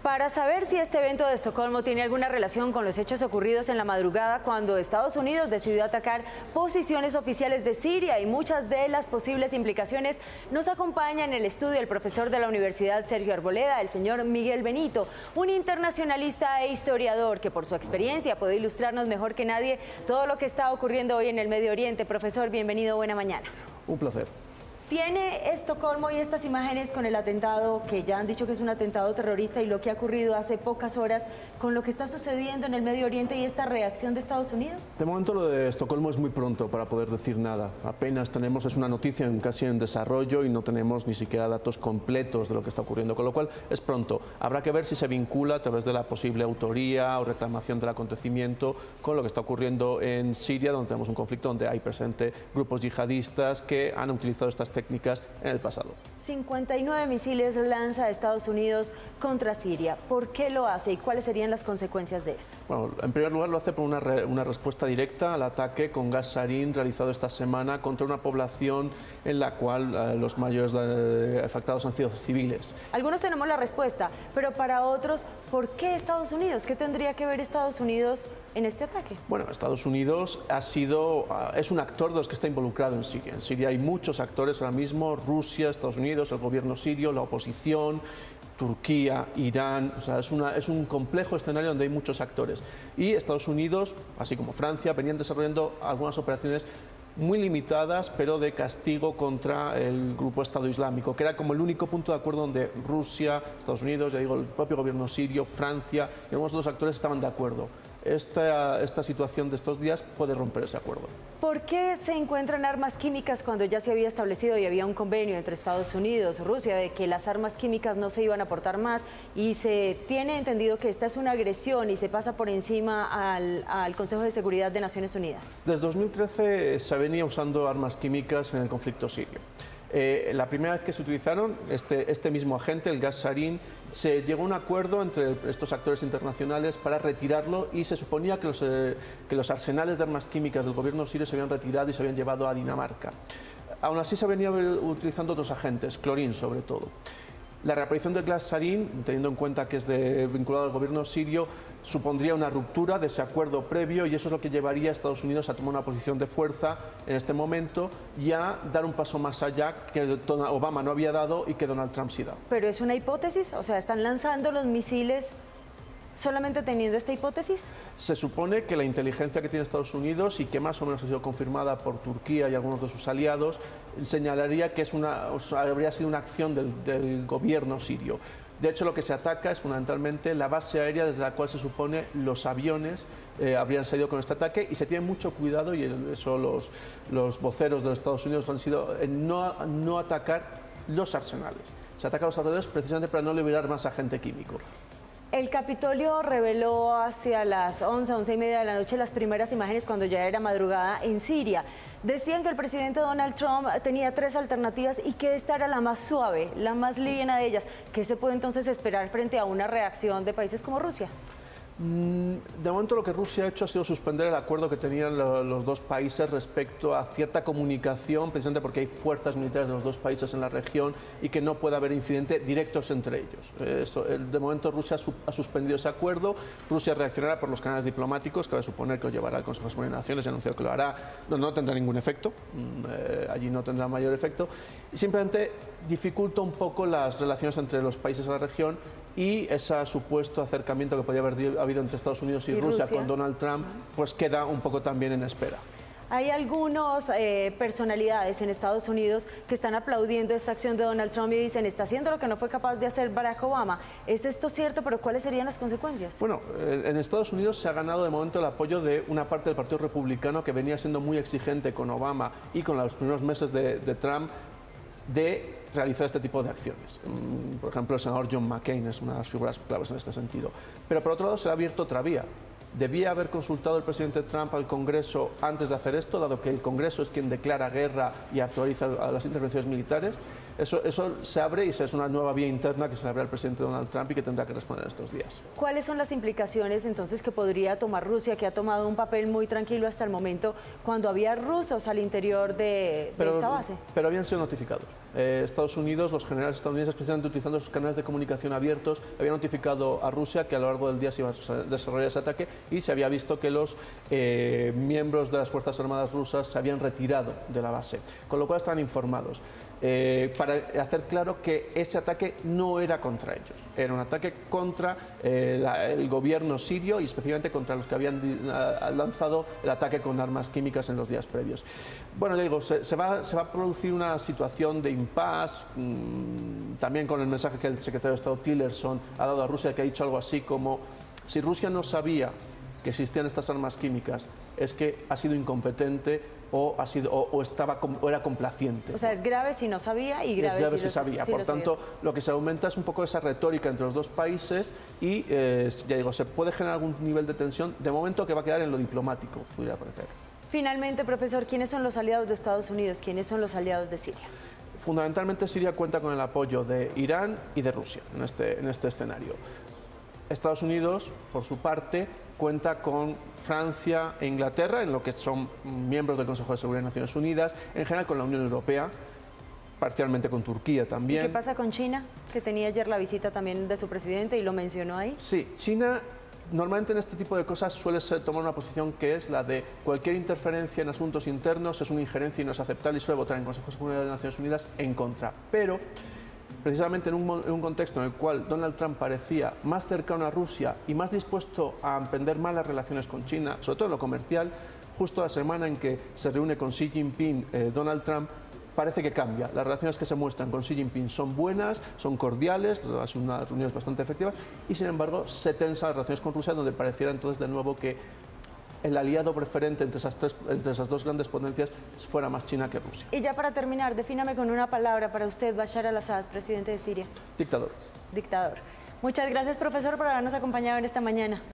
Para saber si este evento de Estocolmo tiene alguna relación con los hechos ocurridos en la madrugada cuando Estados Unidos decidió atacar posiciones oficiales de Siria y muchas de las posibles implicaciones, nos acompaña en el estudio el profesor de la Universidad Sergio Arboleda, el señor Miguel Benito, un internacionalista e historiador que por su experiencia puede ilustrarnos mejor que nadie todo lo que está ocurriendo hoy en el Medio Oriente. Profesor, bienvenido, buena mañana. Un placer. ¿Tiene Estocolmo y estas imágenes con el atentado, que ya han dicho que es un atentado terrorista, y lo que ha ocurrido hace pocas horas con lo que está sucediendo en el Medio Oriente y esta reacción de Estados Unidos? De momento lo de Estocolmo es muy pronto para poder decir nada. Apenas tenemos, es una noticia casi en desarrollo y no tenemos ni siquiera datos completos de lo que está ocurriendo, con lo cual es pronto. Habrá que ver si se vincula a través de la posible autoría o reclamación del acontecimiento con lo que está ocurriendo en Siria, donde tenemos un conflicto donde hay presente grupos yihadistas que han utilizado estas técnicas en el pasado. 59 misiles lanza Estados Unidos contra Siria. ¿Por qué lo hace y cuáles serían las consecuencias de esto? Bueno, en primer lugar lo hace por una respuesta directa al ataque con gas sarín realizado esta semana contra una población en la cual los mayores afectados han sido civiles. Algunos tenemos la respuesta, pero para otros, ¿por qué Estados Unidos? ¿Qué tendría que ver Estados Unidos en este ataque? Bueno, Estados Unidos es un actor de los que está involucrado en Siria. En Siria hay muchos actores ahora mismo: Rusia, Estados Unidos, el gobierno sirio, la oposición, Turquía, Irán. O sea, es un complejo escenario donde hay muchos actores. Y Estados Unidos, así como Francia, venían desarrollando algunas operaciones muy limitadas, pero de castigo contra el grupo Estado Islámico, que era como el único punto de acuerdo donde Rusia, Estados Unidos, ya digo, el propio gobierno sirio, Francia y algunos otros actores estaban de acuerdo. Esta situación de estos días puede romper ese acuerdo. ¿Por qué se encuentran armas químicas cuando ya se había establecido y había un convenio entre Estados Unidos y Rusia de que las armas químicas no se iban a aportar más, y se tiene entendido que esta es una agresión y se pasa por encima al Consejo de Seguridad de Naciones Unidas? Desde 2013 se venía usando armas químicas en el conflicto sirio. La primera vez que se utilizaron este mismo agente, el gas sarín, se llegó a un acuerdo entre estos actores internacionales para retirarlo, y se suponía que los arsenales de armas químicas del gobierno sirio se habían retirado y se habían llevado a Dinamarca. Aún así se venía utilizando otros agentes, clorín sobre todo. La reaparición del gas sarín, teniendo en cuenta que es vinculado al gobierno sirio, supondría una ruptura de ese acuerdo previo, y eso es lo que llevaría a Estados Unidos a tomar una posición de fuerza en este momento y a dar un paso más allá que Obama no había dado y que Donald Trump sí da. ¿Pero es una hipótesis? O sea, ¿están lanzando los misiles solamente teniendo esta hipótesis? Se supone que la inteligencia que tiene Estados Unidos, y que más o menos ha sido confirmada por Turquía y algunos de sus aliados, señalaría que habría sido una acción del gobierno sirio. De hecho, lo que se ataca es fundamentalmente la base aérea desde la cual se supone los aviones habrían salido con este ataque, y se tiene mucho cuidado, y eso los voceros de los Estados Unidos han sido no atacar los arsenales. Se ataca a los alrededores precisamente para no liberar más agente químico. El Capitolio reveló hacia las 11:30 de la noche las primeras imágenes cuando ya era madrugada en Siria. Decían que el presidente Donald Trump tenía 3 alternativas y que esta era la más suave, la más liviana de ellas. ¿Qué se puede entonces esperar frente a una reacción de países como Rusia? De momento lo que Rusia ha hecho ha sido suspender el acuerdo que tenían los dos países respecto a cierta comunicación, precisamente porque hay fuerzas militares de los dos países en la región y que no puede haber incidentes directos entre ellos. De momento Rusia ha suspendido ese acuerdo. Rusia reaccionará por los canales diplomáticos, que va a suponer que lo llevará al Consejo de Seguridad de Naciones, y ha anunciado que lo hará. No tendrá ningún efecto, allí no tendrá mayor efecto, y simplemente dificulta un poco las relaciones entre los países de la región, y ese supuesto acercamiento que podía haber habido entre Estados Unidos y Rusia con Donald Trump, pues queda un poco también en espera. Hay algunas personalidades en Estados Unidos que están aplaudiendo esta acción de Donald Trump y dicen: está haciendo lo que no fue capaz de hacer Barack Obama. ¿Es esto cierto? ¿Pero cuáles serían las consecuencias? Bueno, en Estados Unidos se ha ganado de momento el apoyo de una parte del Partido Republicano, que venía siendo muy exigente con Obama y con los primeros meses de Trump de realizar este tipo de acciones. Por ejemplo, el senador John McCain es una de las figuras claves en este sentido. Pero por otro lado se ha abierto otra vía. ¿Debía haber consultado el presidente Trump al Congreso antes de hacer esto, dado que el Congreso es quien declara guerra y autoriza a las intervenciones militares? Eso se abre, y es una nueva vía interna que se le abre al presidente Donald Trump y que tendrá que responder estos días. ¿Cuáles son las implicaciones entonces que podría tomar Rusia, que ha tomado un papel muy tranquilo hasta el momento, cuando había rusos al interior de esta base? Pero habían sido notificados. Estados Unidos, los generales estadounidenses, precisamente utilizando sus canales de comunicación abiertos, habían notificado a Rusia que a lo largo del día se iba a desarrollar ese ataque y se había visto que los miembros de las Fuerzas Armadas rusas se habían retirado de la base, con lo cual estaban informados. Para hacer claro que ese ataque no era contra ellos, era un ataque contra el gobierno sirio y especialmente contra los que habían lanzado el ataque con armas químicas en los días previos. Bueno, le digo, se va a producir una situación de impasse, también con el mensaje que el secretario de Estado Tillerson ha dado a Rusia, que ha dicho algo así como: si Rusia no sabía que existían estas armas químicas, es que ha sido incompetente o era complaciente. O sea, es grave si no sabía y grave si sabía. Por tanto, lo que se aumenta es un poco esa retórica entre los dos países y, ya digo, se puede generar algún nivel de tensión, de momento que va a quedar en lo diplomático, pudiera parecer. Finalmente, profesor, ¿quiénes son los aliados de Estados Unidos? ¿Quiénes son los aliados de Siria? Fundamentalmente Siria cuenta con el apoyo de Irán y de Rusia en este escenario. Estados Unidos, por su parte, cuenta con Francia e Inglaterra, en lo que son miembros del Consejo de Seguridad de Naciones Unidas, en general con la Unión Europea, parcialmente con Turquía también. ¿Y qué pasa con China, que tenía ayer la visita también de su presidente y lo mencionó ahí? Sí, China normalmente en este tipo de cosas suele tomar una posición que es la de cualquier interferencia en asuntos internos es una injerencia y no es aceptable y suele votar en el Consejo de Seguridad de Naciones Unidas en contra. Pero precisamente en un contexto en el cual Donald Trump parecía más cercano a Rusia y más dispuesto a emprender malas relaciones con China, sobre todo en lo comercial, justo la semana en que se reúne con Xi Jinping, Donald Trump parece que cambia. Las relaciones que se muestran con Xi Jinping son buenas, son cordiales, son unas reuniones bastante efectivas y sin embargo se tensan las relaciones con Rusia, donde pareciera entonces de nuevo que el aliado preferente entre esas dos grandes potencias fuera más China que Rusia. Y ya para terminar, defíname con una palabra para usted, Bashar al-Assad, presidente de Siria. Dictador. Dictador. Muchas gracias, profesor, por habernos acompañado en esta mañana.